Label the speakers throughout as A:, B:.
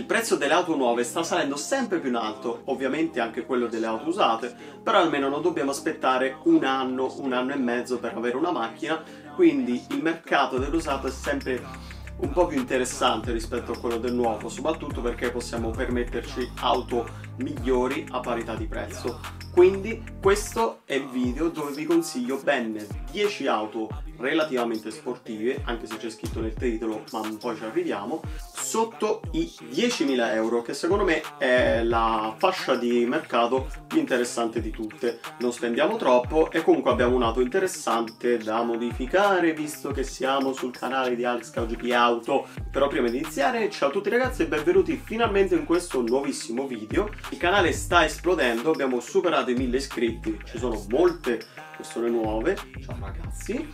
A: prezzo delle auto nuove sta salendo sempre più in alto, ovviamente anche quello delle auto usate, però almeno non dobbiamo aspettare un anno e mezzo per avere una macchina, quindi il mercato dell'usato è sempre un po' più interessante rispetto a quello del nuovo, soprattutto perché possiamo permetterci auto migliori a parità di prezzo. Quindi questo è il video dove vi consiglio ben 10 auto relativamente sportive, anche se c'è scritto nel titolo, ma poi ci arriviamo, sotto i 10.000 euro, che secondo me è la fascia di mercato più interessante di tutte. Non spendiamo troppo e comunque abbiamo un'auto interessante da modificare, visto che siamo sul canale di AlexCouGP Auto. Però prima di iniziare, ciao a tutti ragazzi e benvenuti finalmente in questo nuovissimo video. Il canale sta esplodendo, abbiamo superato i 1000 iscritti, ci sono molte persone nuove, ciao ragazzi,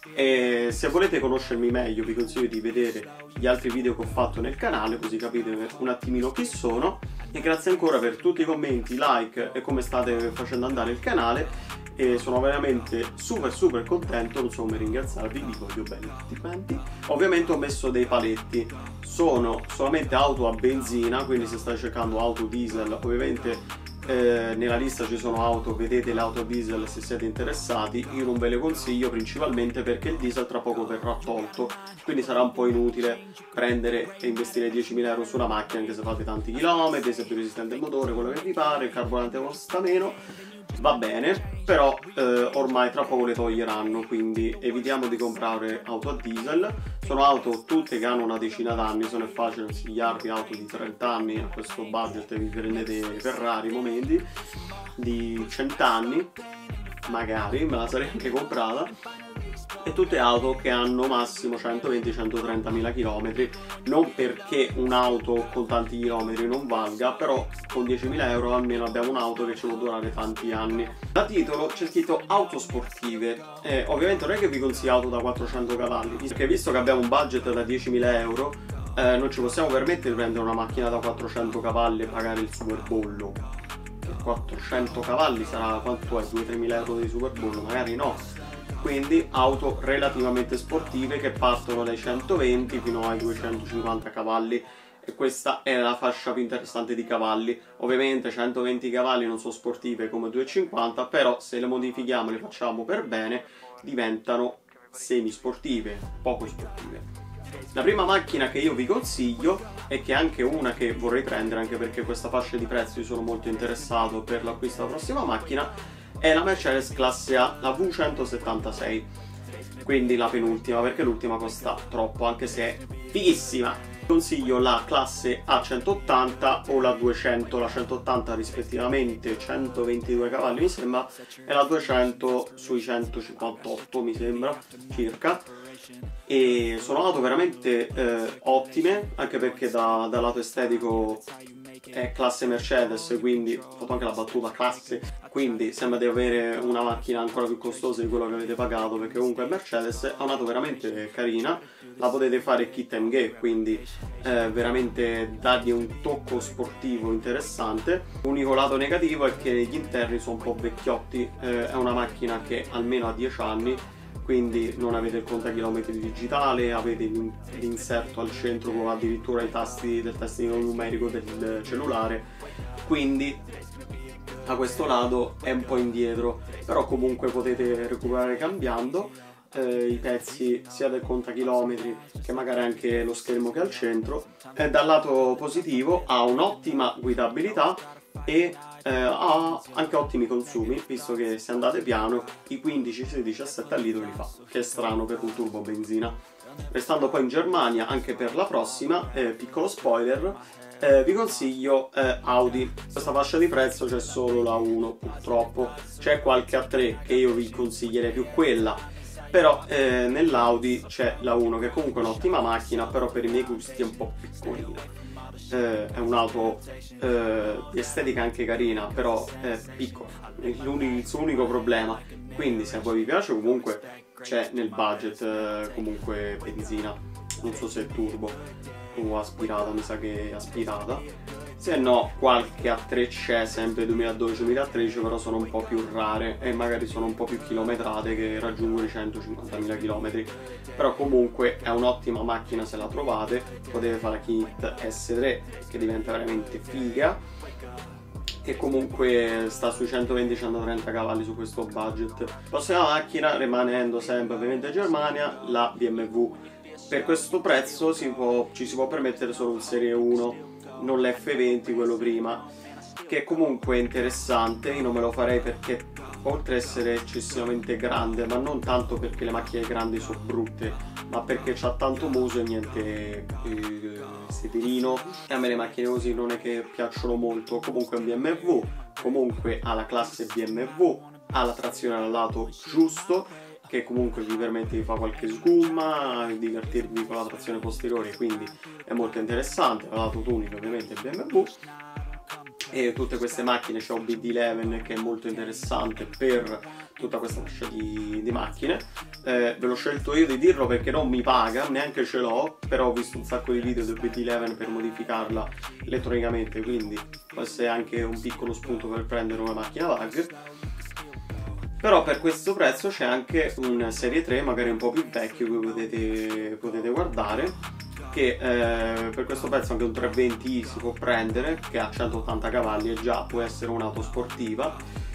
A: e se volete conoscermi meglio vi consiglio di vedere gli altri video che ho fatto nel canale, così capite un attimino chi sono. E grazie ancora per tutti i commenti, like e come state facendo andare il canale, e sono veramente super contento, non so come ringraziarvi, vi voglio bene tutti quanti. Ovviamente ho messo dei paletti, sono solamente auto a benzina, quindi se state cercando auto diesel ovviamente nella lista ci sono auto, vedete le auto diesel se siete interessati. Io non ve le consiglio principalmente perché il diesel tra poco verrà tolto, quindi sarà un po' inutile prendere e investire 10.000 euro su una macchina anche se fate tanti chilometri, se è più resistente il motore, quello che vi pare, il carburante costa meno, va bene, però ormai tra poco le toglieranno, quindi evitiamo di comprare auto a diesel. Sono auto tutte che hanno una decina d'anni, se non è facile consigliarvi auto di 30 anni, a questo budget vi prendete Ferrari momenti di 100 anni, magari me la sarei anche comprata. E tutte auto che hanno massimo 120-130 mila km, non perché un'auto con tanti chilometri non valga, però con 10.000 euro almeno abbiamo un'auto che ci può durare tanti anni. Da titolo c'è scritto auto sportive, ovviamente non è che vi consiglio auto da 400 cavalli, perché visto che abbiamo un budget da 10.000 euro non ci possiamo permettere di prendere una macchina da 400 cavalli e pagare il superbollo. 400 cavalli sarà quanto è? 2-3 mila euro di superbollo? Magari no. Quindi auto relativamente sportive che partono dai 120 fino ai 250 cavalli, e questa è la fascia più interessante di cavalli. Ovviamente 120 cavalli non sono sportive come 250, però se le modifichiamo e le facciamo per bene diventano semi sportive, poco sportive. La prima macchina che io vi consiglio, e che è anche una che vorrei prendere anche perché questa fascia di prezzo io sono molto interessato per l'acquisto della prossima macchina, è la Mercedes classe A, la V176, quindi la penultima, perché l'ultima costa troppo anche se è fighissima. Consiglio la classe A180 o la 200, la 180 rispettivamente 122 cavalli mi sembra e la 200 sui 158 mi sembra circa, e sono auto veramente ottime, anche perché dal lato estetico è classe Mercedes, quindi ho fatto anche la battuta classe, quindi sembra di avere una macchina ancora più costosa di quello che avete pagato, perché comunque è Mercedes. È un'auto veramente carina, la potete fare kit and go, quindi veramente dargli un tocco sportivo interessante. L'unico lato negativo è che gli interni sono un po' vecchiotti, è una macchina che almeno ha 10 anni, quindi non avete il contachilometri digitale, avete l'inserto al centro con addirittura i tasti del tastino numerico del cellulare, quindi a questo lato è un po' indietro, però comunque potete recuperare cambiando i pezzi sia del contachilometri che magari anche lo schermo che è al centro. Dal lato positivo ha un'ottima guidabilità e ha anche ottimi consumi, visto che se andate piano i 15-17 litri li fa, che è strano per un turbo benzina. Restando poi in Germania, anche per la prossima, piccolo spoiler, vi consiglio Audi. Questa fascia di prezzo c'è solo la 1 purtroppo, c'è qualche A3 che io vi consiglierei più quella, però nell'Audi c'è la 1 che comunque è un'ottima macchina, però per i miei gusti è un po' piccolina. È un'auto di estetica anche carina, però è piccola, è il suo unico problema. Quindi se a voi vi piace comunque c'è nel budget comunque benzina, non so se è turbo. o aspirata, mi sa che è aspirata, se no qualche A3 c'è, sempre 2012-2013, però sono un po' più rare e magari sono un po' più chilometrate, che raggiungono i 150.000 km, però comunque è un'ottima macchina se la trovate. Potete fare la kit S3 che diventa veramente figa, e comunque sta sui 120-130 cavalli su questo budget. Prossima macchina, rimanendo sempre ovviamente in Germania, la BMW. Per questo prezzo ci si può permettere solo un Serie 1, non l'F20, quello prima, che è comunque interessante. Io non me lo farei perché, oltre ad essere eccessivamente grande, ma non tanto perché le macchine grandi sono brutte, ma perché c'ha tanto muso e niente sedilino, e a me le macchine così non è che piacciono molto. Comunque è un BMW, comunque ha la classe BMW, ha la trazione al lato giusto, che comunque vi permette di fare qualche sgumma, di divertirvi con la trazione posteriore, quindi è molto interessante. Ha lato tuning ovviamente BMW, e tutte queste macchine, c'è un BD11 che è molto interessante per tutta questa fascia di macchine. Ve l'ho scelto io di dirlo perché non mi paga, neanche ce l'ho, però ho visto un sacco di video del BD11 per modificarla elettronicamente, quindi può essere anche un piccolo spunto per prendere una macchina VAG. Però per questo prezzo c'è anche un Serie 3 magari un po' più vecchio che potete guardare, che per questo prezzo anche un 320i si può prendere, che ha 180 cavalli e già può essere un'auto sportiva,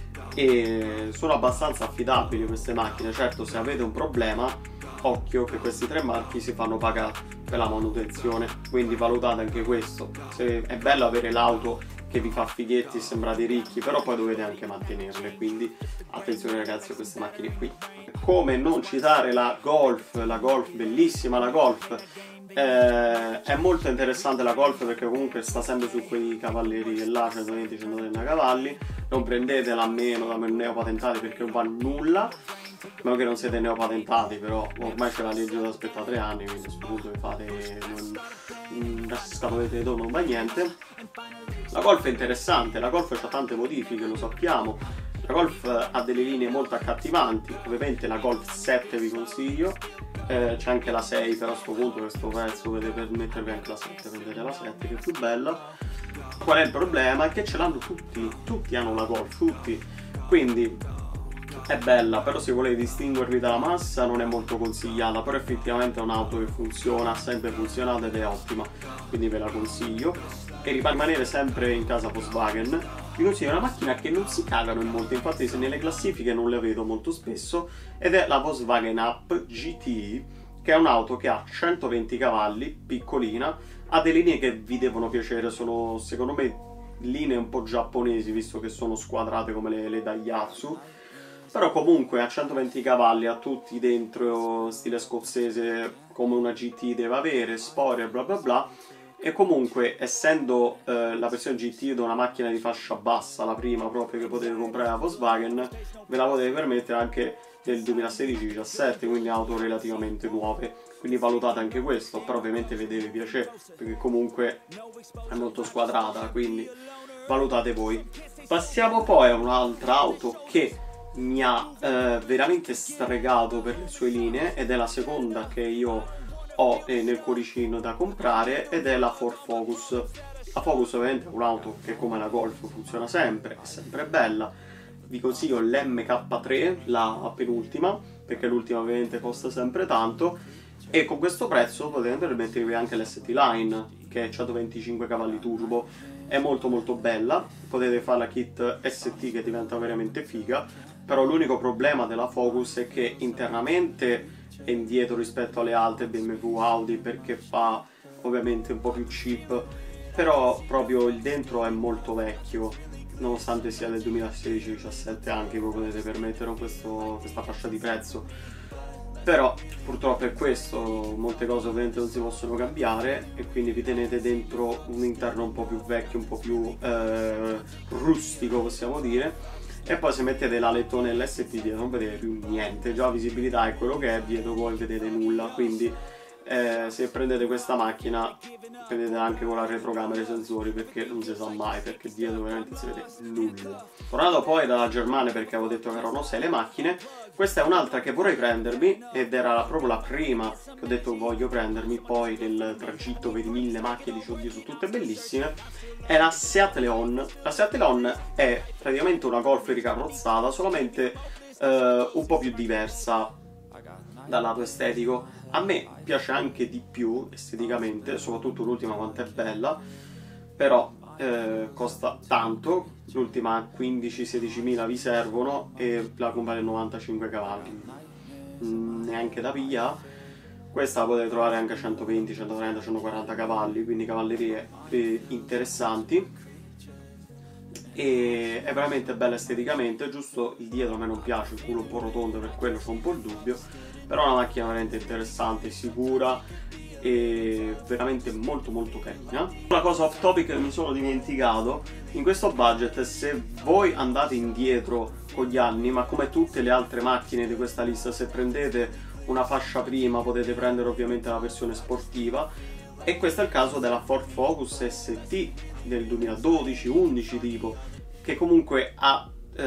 A: e sono abbastanza affidabili queste macchine. Certo, se avete un problema, occhio che questi tre marchi si fanno pagare per la manutenzione, quindi valutate anche questo. È bello avere l'auto che vi fa fighetti e sembrate ricchi, però poi dovete anche mantenerle, quindi attenzione ragazzi a queste macchine qui. Come non citare la Golf, bellissima la Golf. È molto interessante la Golf perché comunque sta sempre su quei cavalleri là, 120-130 cavalli. Non prendetela a meno da neopatentati perché non va nulla, a meno che non siete neopatentati, però ormai c'è la legge da aspettare 3 anni, quindi a questo punto vi fate una scatoletta di tonno, non va niente. La Golf è interessante, la Golf ha tante modifiche, lo sappiamo. La Golf ha delle linee molto accattivanti, ovviamente la Golf 7 vi consiglio, c'è anche la 6, però a questo punto questo prezzo potete permettervi anche la 7, prendete la 7 che è più bella. Qual è il problema? È che ce l'hanno tutti hanno la Golf, tutti, quindi è bella, però se volete distinguervi dalla massa non è molto consigliata, però effettivamente è un'auto che funziona, ha sempre funzionato ed è ottima, quindi ve la consiglio. E rimanere sempre in casa Volkswagen, vi consiglio una macchina che non si cagano in molto, infatti se nelle classifiche non le vedo molto spesso, ed è la Volkswagen Up GT, che è un'auto che ha 120 cavalli, piccolina, ha delle linee che vi devono piacere, sono secondo me linee un po' giapponesi, visto che sono squadrate come le Daihatsu, però comunque a 120 cavalli, ha tutti dentro stile scozzese come una GT deve avere, spoiler bla bla bla. E comunque, essendo la versione GT di una macchina di fascia bassa, la prima proprio che potete comprare da Volkswagen, ve la potete permettere anche nel 2016-17, quindi auto relativamente nuove, quindi valutate anche questo, però ovviamente vi deve piacere, perché comunque è molto squadrata, quindi valutate voi. Passiamo poi a un'altra auto che mi ha veramente stregato per le sue linee, ed è la seconda che io ho nel cuoricino da comprare, ed è la Ford Focus. La Focus ovviamente è un'auto che come la Golf funziona sempre, è sempre bella. Vi consiglio l'MK3, la penultima, perché l'ultima ovviamente costa sempre tanto, e con questo prezzo potete permettervi anche l'ST Line, che è 125 cavalli turbo, è molto molto bella. Potete fare la kit ST che diventa veramente figa, però l'unico problema della Focus è che internamente è indietro rispetto alle altre BMW, Audi, perché fa ovviamente un po' più cheap, però proprio il dentro è molto vecchio, nonostante sia del 2016-17 anche voi potete permettere questa fascia di prezzo. Però purtroppo è questo, molte cose ovviamente non si possono cambiare, e quindi vi tenete dentro un interno un po' più vecchio, un po' più rustico possiamo dire. E poi se mettete la lettone LST dietro non vedete più niente, già la visibilità è quello che è, dietro voi vedete nulla, quindi se prendete questa macchina prendete anche con la retrocamera e i sensori, perché non si sa mai, perché dietro veramente si vede nulla. Tornato poi dalla Germania, perché avevo detto che erano 6 le macchine, questa è un'altra che vorrei prendermi, ed era proprio la prima che ho detto voglio prendermi, poi nel tragitto vedi 1000 macchine, dici oddio sono tutte bellissime, è la Seat Leon. La Seat Leon è praticamente una Golf ricarrozzata, solamente un po' più diversa dal lato estetico. A me piace anche di più esteticamente, soprattutto l'ultima quanto è bella, però costa tanto, l'ultima 15-16 mila vi servono e la compare 95 cavalli, neanche da via. Questa la potete trovare anche a 120, 130, 140 cavalli, quindi cavallerie interessanti, e è veramente bella esteticamente. Giusto il dietro a me non piace, il culo un po' rotondo, per quello c'ho un po' il dubbio, però è una macchina veramente interessante, sicura e veramente molto molto carina. Una cosa off topic che mi sono dimenticato, in questo budget, se voi andate indietro con gli anni, ma come tutte le altre macchine di questa lista, se prendete una fascia prima potete prendere ovviamente la versione sportiva, e questo è il caso della Ford Focus ST del 2012-11 tipo, che comunque ha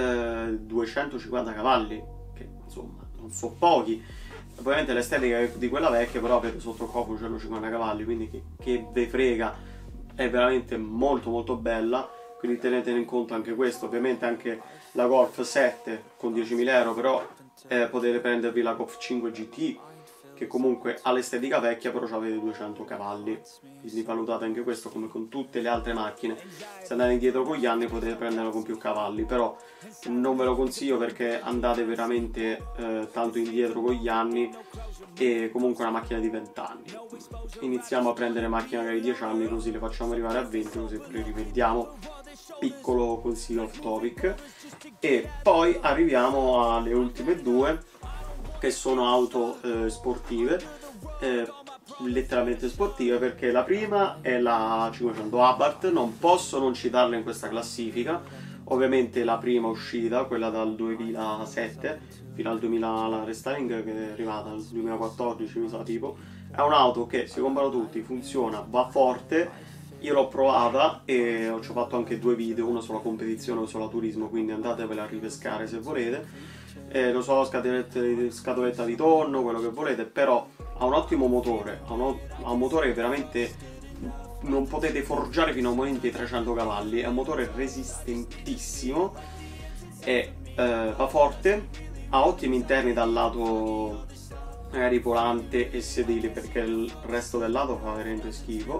A: 250 cavalli, che insomma non so pochi. Ovviamente l'estetica di quella vecchia, però avete sotto copo 150 cavalli, quindi che ve frega, è veramente molto molto bella, quindi tenetene in conto anche questo. Ovviamente anche la Golf 7 con 10.000 euro, però potete prendervi la Golf 5 GT, che comunque ha l'estetica vecchia, però avete 200 cavalli, quindi valutate anche questo come con tutte le altre macchine. Se andate indietro con gli anni potete prenderla con più cavalli, però non ve lo consiglio perché andate veramente tanto indietro con gli anni, e comunque è una macchina di 20 anni. Iniziamo a prendere macchine magari di 10 anni, così le facciamo arrivare a 20, così poi rivediamo. Piccolo consiglio off topic. E poi arriviamo alle ultime due, che sono auto sportive, letteralmente sportive, perché la prima è la 500 Abarth, non posso non citarla in questa classifica. Ovviamente la prima uscita, quella dal 2007 fino al 2000, la restyling che è arrivata nel 2014 mi sa tipo, è un'auto che si comprano tutti, funziona, va forte. Io l'ho provata e ci ho fatto anche 2 video, uno sulla competizione e uno sulla turismo, quindi andatevela a ripescare se volete. Lo so, scatoletta di tonno, quello che volete, però ha un ottimo motore, ha un motore che veramente non potete forgiare fino a un momento ai 300 cavalli, è un motore resistentissimo, e va forte, ha ottimi interni dal lato magari volante e sedili, perché il resto del lato fa veramente schifo,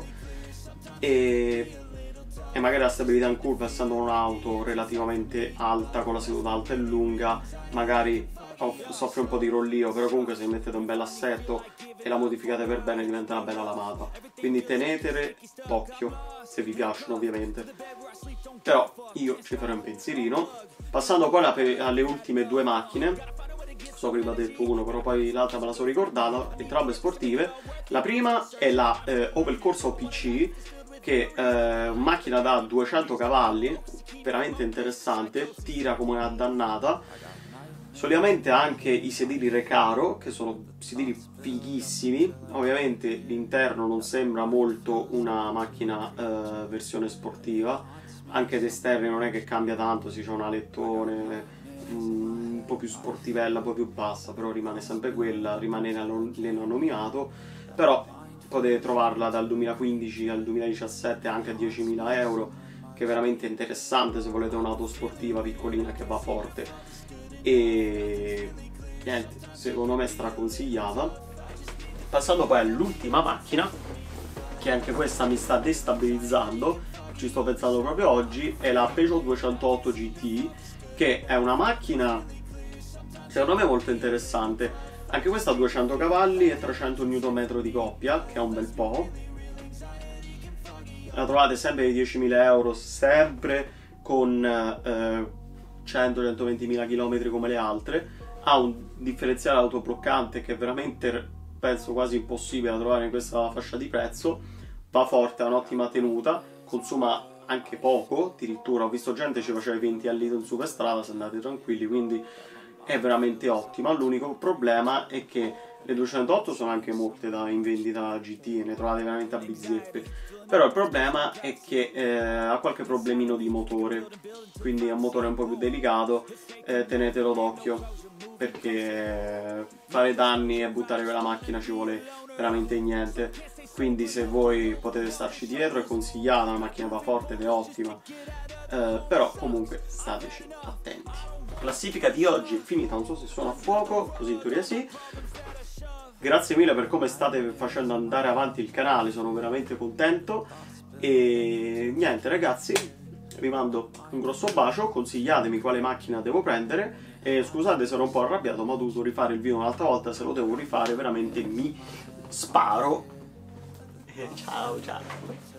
A: e magari la stabilità in curva, essendo un'auto relativamente alta, con la seduta alta e lunga, magari soffre un po' di rollio, però comunque se mettete un bel assetto e la modificate per bene diventa una bella lavata, quindi tenetele d'occhio se vi piacciono ovviamente. Però io ci farò un pensierino. Passando poi alle ultime 2 macchine, so che vi ho detto uno, però poi l'altra me la sono ricordata, entrambe sportive. La prima è la Opel Corsa OPC, che è una macchina da 200 cavalli, veramente interessante, tira come una dannata. Solitamente ha anche i sedili Recaro, che sono sedili fighissimi. Ovviamente l'interno non sembra molto una macchina versione sportiva, anche d'esterno non è che cambia tanto, si c'è un alettone un po' più sportivella, un po' più bassa, però rimane sempre quella, rimane l'anonimato. Però potete trovarla dal 2015 al 2017 anche a 10.000 euro, che è veramente interessante se volete un'auto sportiva piccolina che va forte, e niente, secondo me è straconsigliata. Passando poi all'ultima macchina, che anche questa mi sta destabilizzando, ci sto pensando proprio oggi, è la Peugeot 208 GT, che è una macchina secondo me molto interessante. Anche questa ha 200 cavalli e 300 Nm di coppia, che è un bel po'. La trovate sempre di 10.000 euro, sempre con 100-120.000 km come le altre. Ha un differenziale autobloccante che è veramente, penso, quasi impossibile da trovare in questa fascia di prezzo. Va forte, ha un'ottima tenuta, consuma anche poco, addirittura ho visto gente ci faceva 20 al litro in superstrada se andate tranquilli, quindi è veramente ottima. L'unico problema è che Le 208 sono anche molte in vendita GT, ne trovate veramente a bizzeffe. Però il problema è che ha qualche problemino di motore, quindi è un motore un po' più delicato, tenetelo d'occhio, perché fare danni e buttare quella macchina ci vuole veramente niente. Quindi se voi potete starci dietro è consigliata, la macchina va forte ed è ottima, però comunque stateci attenti. La classifica di oggi è finita, non so se suona a fuoco, così in teoria sì. Grazie mille per come state facendo andare avanti il canale, sono veramente contento. E niente ragazzi, vi mando un grosso bacio, consigliatemi quale macchina devo prendere. E scusate se ero un po' arrabbiato, ma ho dovuto rifare il video un'altra volta, se lo devo rifare veramente mi sparo. Ciao ciao.